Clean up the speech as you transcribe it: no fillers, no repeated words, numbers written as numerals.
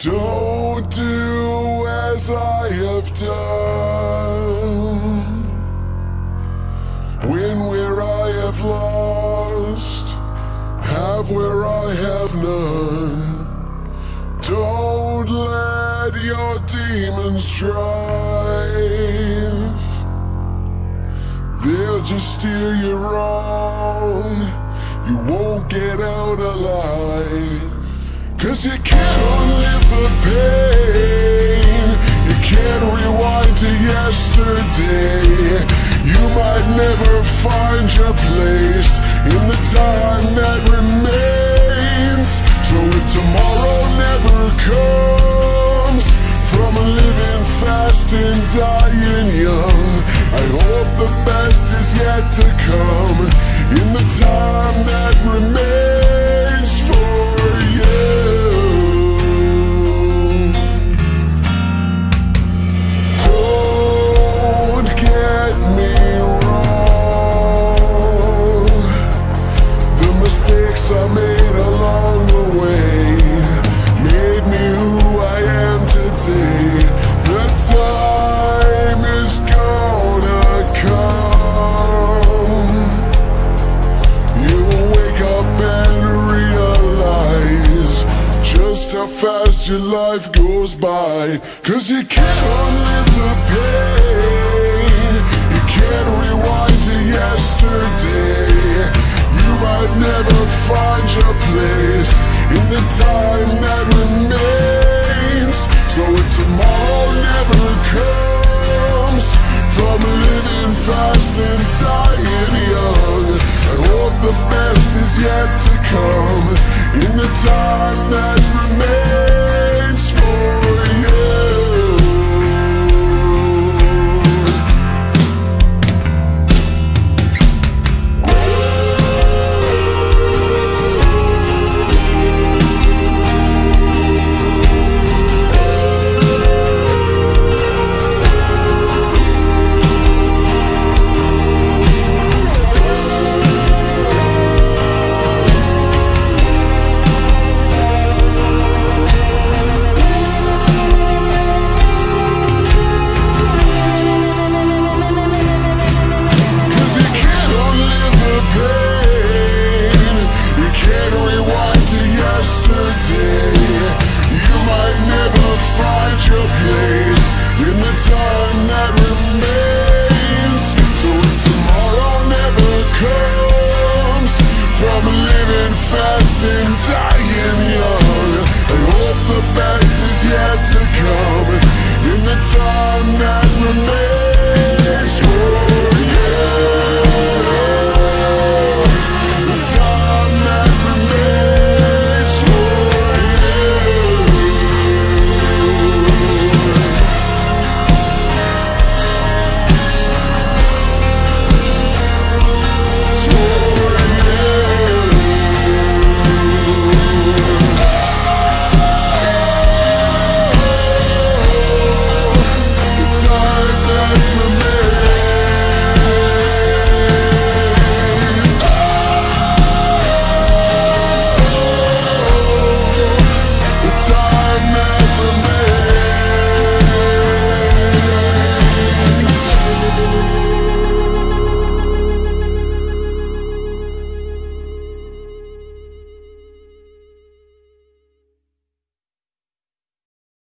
Don't do as I have done. Win where I have lost, have where I have none. Don't let your demons drive. They'll just steer you wrong. You won't get out alive. 'Cause you can't unlive the pain. You can't rewind to yesterday. You might never find your place in the time that remains. So if tomorrow never comes from living fast and dying young, I hope the best is yet to come in the time that remains for you. Don't get me wrong, the mistakes I made along the way made me who I am today. The time is gonna come, you'll wake up and realize just how fast your life goes by. 'Cause you can't unlive the pain, you can't rewind to yesterday. You might never find your place in the time that remains. So if tomorrow never comes from living fast and dying young, I hope the best is yet to come in the time that remains.